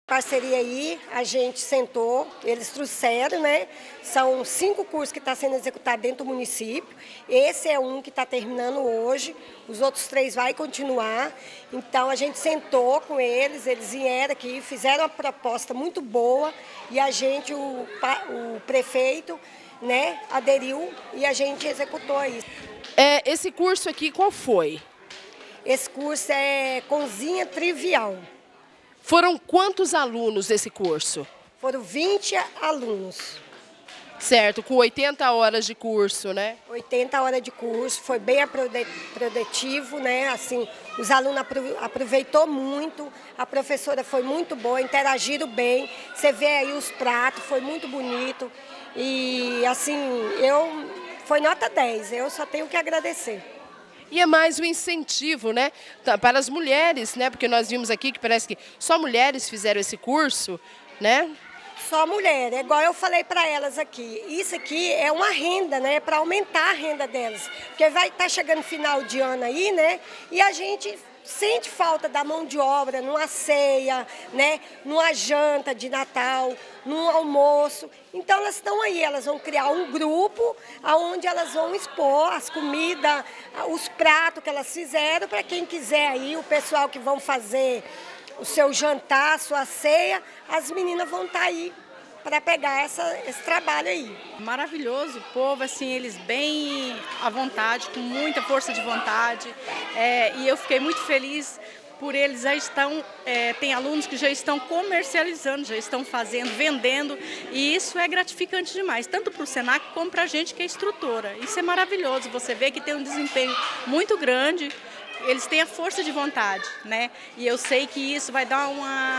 Parceria aí, a gente sentou, eles trouxeram, né? São 5 cursos que estão sendo executados dentro do município. Esse é um que está terminando hoje, os outros 3 vai continuar. Então a gente sentou com eles vieram aqui, fizeram uma proposta muito boa e a gente, o prefeito, né, aderiu e a gente executou isso. Esse curso aqui, qual foi? Esse curso é Cozinha Trivial. Foram quantos alunos desse curso? Foram 20 alunos. Certo, com 80 horas de curso, né? 80 horas de curso, foi bem produtivo, né? Assim, os alunos aproveitou muito, a professora foi muito boa, interagiram bem. Você vê aí os pratos, foi muito bonito. E assim, foi nota 10, eu só tenho que agradecer. E é mais um incentivo, né, para as mulheres, né, porque nós vimos aqui que parece que só mulheres fizeram esse curso, né? Só mulher, é igual eu falei para elas aqui, isso aqui é uma renda, né, para aumentar a renda delas, porque vai estar chegando final de ano aí, né, e a gente sente falta da mão de obra numa ceia, né, numa janta de Natal, num almoço. Então elas estão aí, elas vão criar um grupo onde elas vão expor as comidas, os pratos que elas fizeram, para quem quiser aí, o pessoal que vão fazer o seu jantar, a sua ceia, as meninas vão estar aí para pegar esse trabalho aí. Maravilhoso, o povo, assim, eles bem à vontade, com muita força de vontade, e eu fiquei muito feliz por eles já estão, tem alunos que já estão comercializando, já estão fazendo, vendendo, e isso é gratificante demais, tanto para o Senac como para a gente que é instrutora. Isso é maravilhoso, você vê que tem um desempenho muito grande. Eles têm a força de vontade, né? E eu sei que isso vai dar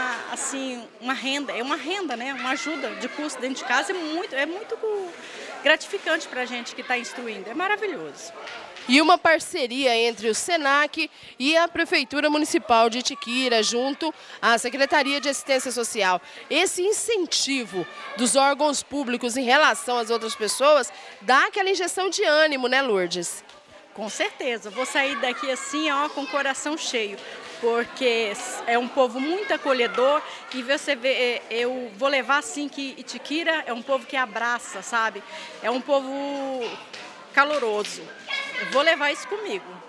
uma renda, né? Uma ajuda de custo dentro de casa, é muito gratificante para a gente que está instruindo, é maravilhoso. E uma parceria entre o Senac e a Prefeitura Municipal de Itiquira, junto à Secretaria de Assistência Social. Esse incentivo dos órgãos públicos em relação às outras pessoas dá aquela injeção de ânimo, né, Lourdes? Com certeza, vou sair daqui assim, ó, com o coração cheio, porque é um povo muito acolhedor e você vê, eu vou levar assim que Itiquira é um povo que abraça, sabe? É um povo caloroso. Eu vou levar isso comigo.